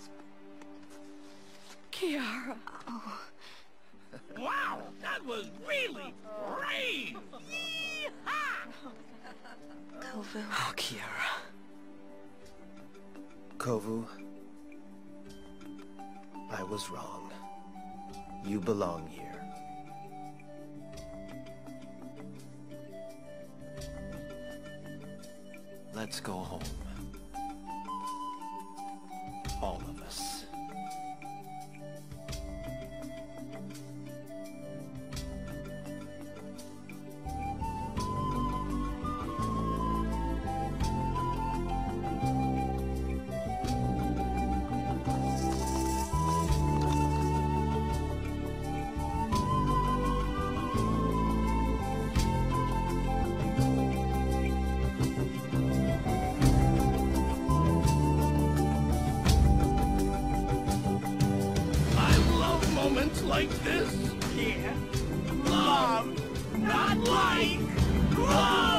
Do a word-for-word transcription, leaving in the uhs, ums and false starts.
Kiara. Oh. Wow, that was really brave! Yee-haw! Kovu. Oh, Kiara. Kovu, I was wrong. You belong here. Let's go home. All of us. Moments like this? Yeah. Love, not like love!